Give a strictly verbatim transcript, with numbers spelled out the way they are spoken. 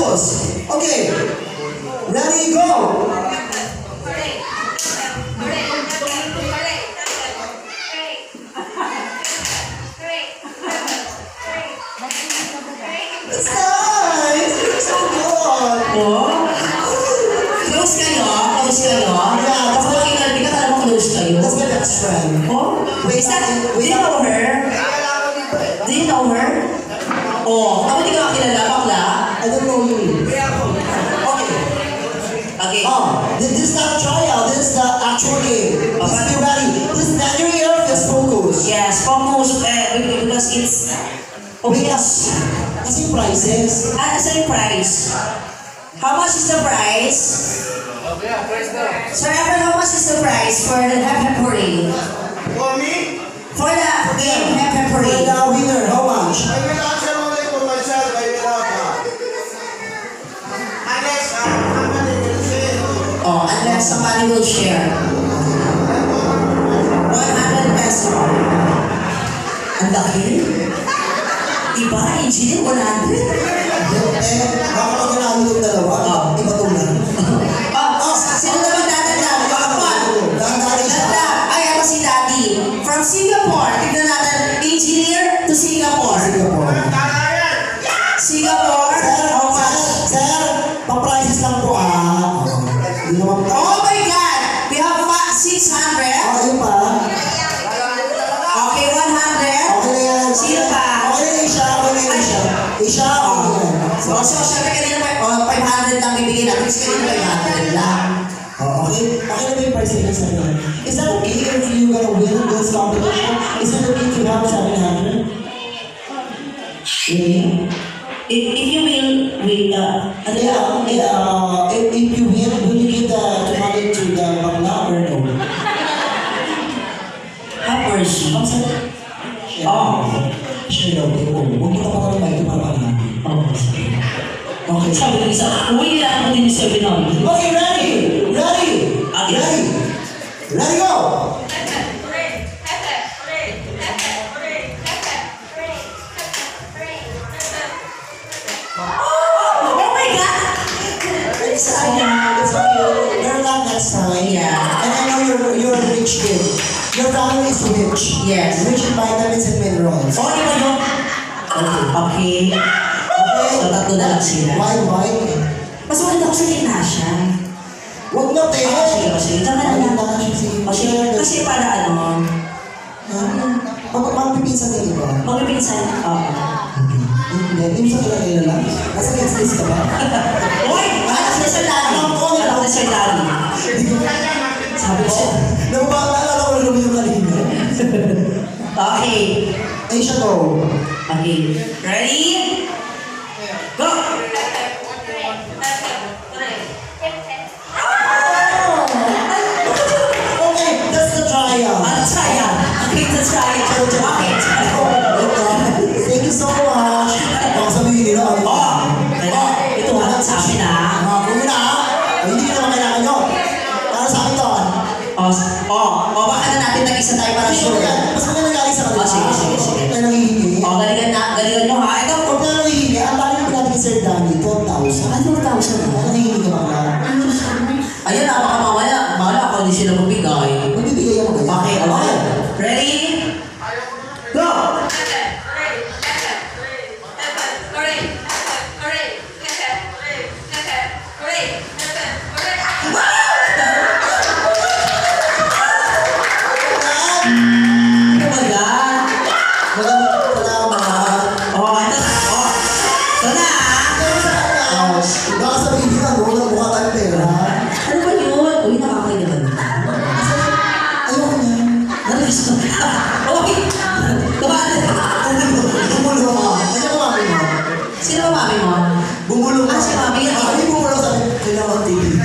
focus. Okay. Ready, go. That's nice. You're so good. Oh. Close kayo? Close kayo? Yeah, Kapag makikalbi ka, talagang close kayo. That's my best friend. Oh? Wait, Is that, wait, do you know her? Do you know her? Oh, kapag di ka makilala, bakla? I don't know you. Okay. Okay. Oh, this is not a tryout. This is the actual game. Please be ready. Please stand your ear. Just focus. Yes, focus uh, because it's Because, kasi prices. at the same price. How much is the price? Sir Efren, how much is the price for the half half parade? For me? For the game half half For parade. the winner, how much? I will answer only for myself. I will have uh, unless uh, somebody will say. Oh, unless somebody will share. one hundred peso. Ang laki. Iba, engineer, one hundred. Eh, baka pag nanalo yung dalawa, iba itong lang. Oh, sino naman tatanda? Bakapon. Dahan-dahan siya. Tanda. Ay, ako si Daddy. From Singapore. Tignan natin, engineer to Singapore. Singapore. Singapore. Sir, How much? sir, sir, pa-prices lang po ah. Hindi naman pa. Oh my God! We have five, six hundred. Ah, yun pa. Okay, one hundred. Okay na yan. Sino pa? Okay na Isha, okay na Isha. Isha, okay na. So, so, syempre kanina pa, oh, five hundred lang bibigyan natin. Kasi kanina five hundred lang. Oh, okay. Okay na ba yung price nila sa inyo? Is that okay if you're gonna win this competition? Is it okay if you have seven hundred? Really? If, if you will, will, uh, ano Yeah, lang? yeah. Uh, if, if you win, will you give the two hundred to the bakla or no? Have mercy. Ang sabi? Oh. Sure daw, okay. Oh, huwag kita pa kami ito para pa namin. Oh, sige. Okay. Sabi ko isa, uwi nila ako din yung sabi namin. Okay, ready? Ready? Okay. Ready? Ready, go! Oh my God! It's okay. It's okay. Better luck next time. Yeah. And I know you're you're a rich kid. Your family is rich. Yes. Rich in vitamins and minerals. Oh, di ba yun? Okay. Okay. So, tatlo na lang sila. Why, why? Mas maganda ko sa Ignacia. Huwag na, te. Ah, sige, sige. Diyan ka na lang. Maganda ka siya, sige. O, sige. Kasi para ano, Mag- Magpipinsan din, di ba? magpipinsan. Oo. Hindi. Hindi sa talaga yun lang. Nasa guest list ka ba? Uy! Anak na Sir Lali. Anak na Sir Lali. Sabi ko siya. Nalala ko lang yung kanina. Okay. Ay, siya go. Okay. Ready? Go! Okay, that's the trial. Ano try yan? Okay, that's right. Okay. Thank you so much. Baka sabihin nila, ano? Oh! Oh! Ito nga lang sa amin ah. Mga kuya na, ah. Ay, hindi ka naman kailangan nyo. Para sa akin to, ah. Oh, oh, oh, baka na natin nag-isa tayo para Sure sure. yan. Mas maganda galing sa kanila. Oh, sige, sige, sige. Kaya nangihingi. Oh, galingan na, galingan nyo ha. Ito, Huwag na nangihingi. Ang dami yung pinati kay Sir Danny, twelve thousand. ano ba tawag sa Kaya nangihingi ka ba ka? Ayun na, baka mamaya, mamaya ako hindi sila magbigay. Magbibigay ako ganyan. Okay, okay. Ready? Go! Ano ba yan? Maganda salamat. Oh, ito na. Oh, ito na ah. Oh, baka sabihin nila, no, na mukha tayong pera. Ano ba yun? Uy, nakakailan. Kasi, ayoko niyan. Ano gusto? Okay. Tumahan. Bumulo ako. Ano ka mami mo? Sino ba mami mo? Bumulo Ah, si mami yan. Ah, hindi bumulo sa akin. Kailangan T V.